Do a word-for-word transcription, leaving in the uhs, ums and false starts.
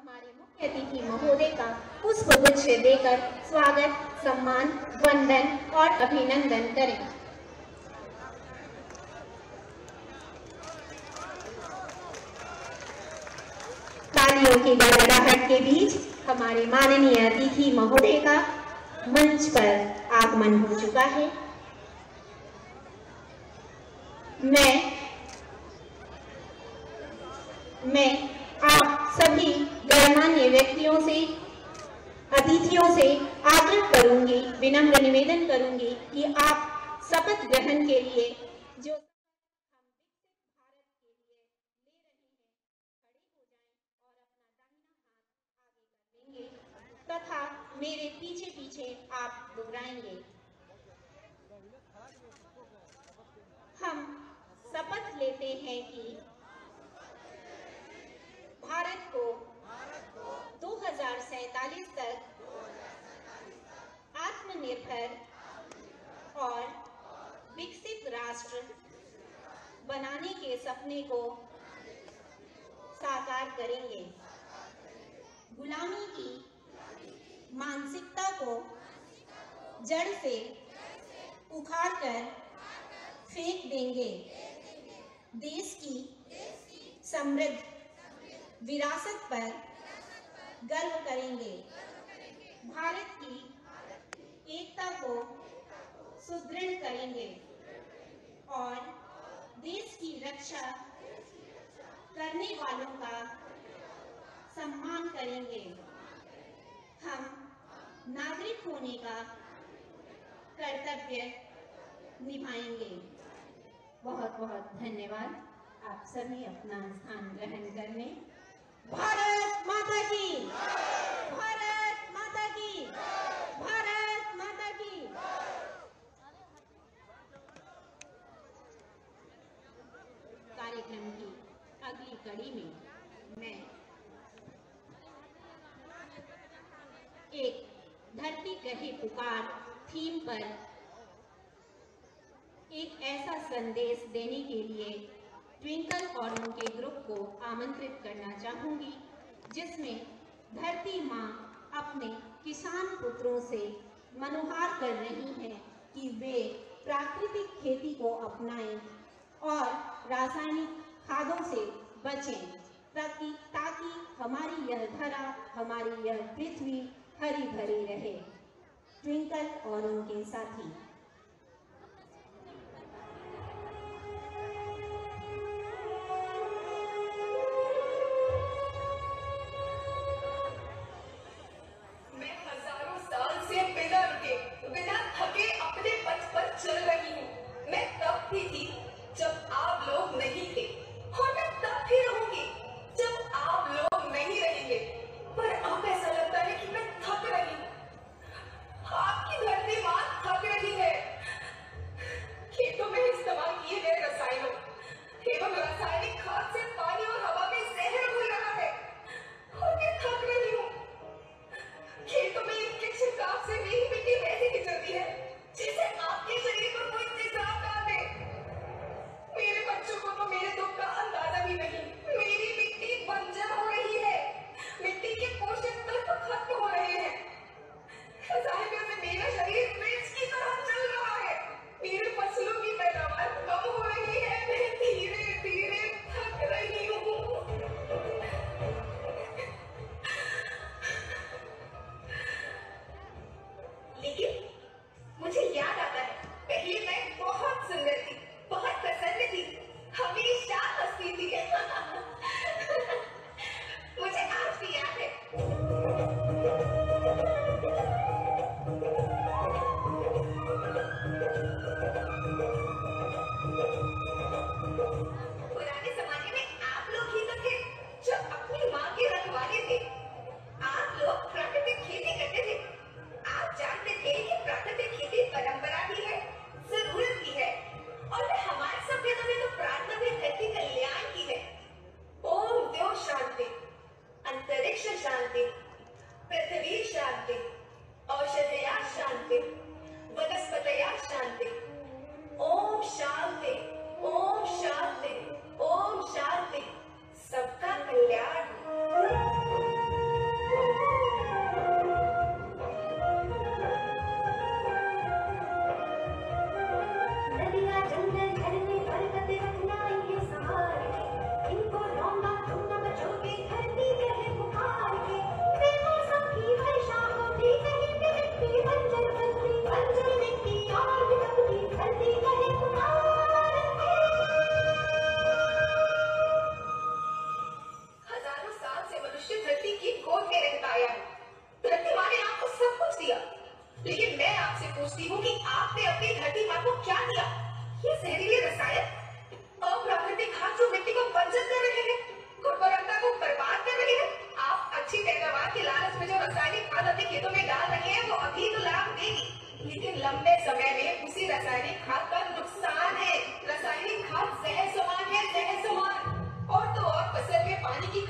हमारे मुख्य अतिथि महोदय का पुष्पगुच्छ देकर स्वागत, सम्मान, वंदन और अभिनंदन करें। तालियों की गड़गड़ाहट के बीच हमारे माननीय अतिथि महोदय का मंच पर आगमन हो चुका है। मैं मैं आप सभी गणमान्य व्यक्तियों से, अतिथियों से आग्रह करूंगी, विनम्र निवेदन करूंगी कि आप शपथ ग्रहण के लिए जो हम विकसित भारत के लिए ले रहे हैं, खड़े हो जाएं और अपना दाहिना हाथ आगे कर देंगे तथा मेरे पीछे पीछे आप दोहराएंगे। हम शपथ लेते हैं कि भारत को दो हज़ार सैतालीस तक आत्मनिर्भर और विकसित राष्ट्र बनाने के सपने को साकार करेंगे। गुलामी की मानसिकता को जड़ से उखाड़कर फेंक देंगे। देश की समृद्ध विरासत पर गर्व करेंगे। भारत की एकता को सुदृढ़ करेंगे और देश की रक्षा करने वालों का सम्मान करेंगे। हम नागरिक होने का कर्तव्य निभाएंगे। बहुत बहुत धन्यवाद। आप सभी अपना स्थान ग्रहण करने। भारत माता की, भारत माता की, भारत माता की। कार्यक्रम की अगली कड़ी में मैं एक धरती कहे पुकार थीम पर एक ऐसा संदेश देने के लिए ट्विंकल और उनके ग्रुप को आमंत्रित करना चाहूंगी, जिसमें धरती माँ अपने किसान पुत्रों से मनुहार कर रही हैं कि वे प्राकृतिक खेती को अपनाएं और रासायनिक खादों से बचें, ताकि ताकि हमारी यह धरा, हमारी यह पृथ्वी हरी भरी रहे। ट्विंकल और उनके साथी। चल रही हूँ। मैं तब भी थी जब आप लोग नहीं थे और मैं तब भी रहूंगी जब आप लोग नहीं रहेंगे। पर अब ऐसा लगता है कि मैं थक रही हूँ। आपकी धरती माँ थक रही है। सोचती हूँ कि आपने अपनी धरती माँ को क्या दिया। ये जहरीले रसायन, अप्राकृतिक खाद जो मिट्टी को बंजर कर रहे हैं, गुणवत्ता को बर्बाद कर रहे हैं। आप अच्छी पैदावार के लालच में जो रासायनिक खाद अपने खेतों में डाल रहे हैं वो अभी तो लाभ देगी, लेकिन लंबे समय में उसी रासायनिक